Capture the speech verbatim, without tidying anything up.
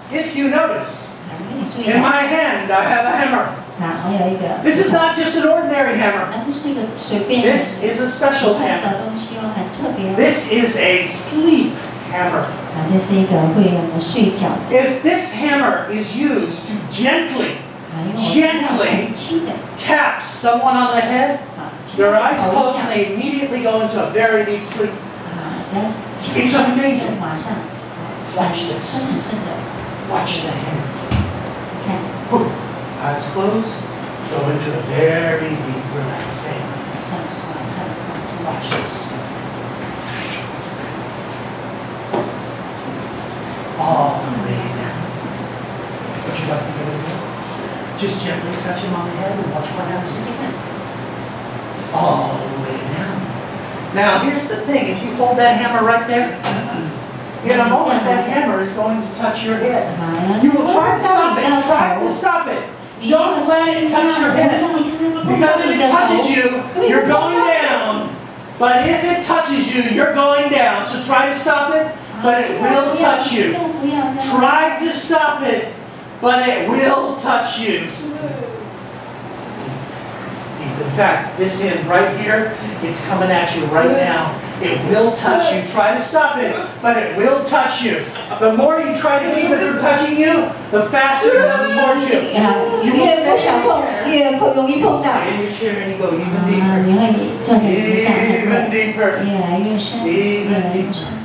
if you notice, in my hand I have a hammer. This is not just an ordinary hammer. This is a special hammer. This is a sleep hammer. If this hammer is used to gently, gently tap someone on the head, their eyes close and they immediately go into a very deep sleep. It's amazing. Watch this. Watch the hammer. Eyes closed, go into a very deep relaxation. Watch this. All the way down. Would you like to get it? Just gently touch him on the head and watch what happens. All the way down. Now here's the thing, if you hold that hammer right there, in a moment that hammer is going to touch your head. You will try to stop it. Try to stop it. Don't let it touch your head. Because if it touches you, you're going down. But if it touches you, you're going down. So try to stop it, but it will touch you. Try to stop it, but it will touch you. In fact, this end right here, it's coming at you right now. It will touch you. Try to stop it, but it will touch you. The more you try to keep it from touching you, the faster it goes towards you. You will stay in your chair. Stay in your chair and you go even deeper. Even deeper. Even deeper.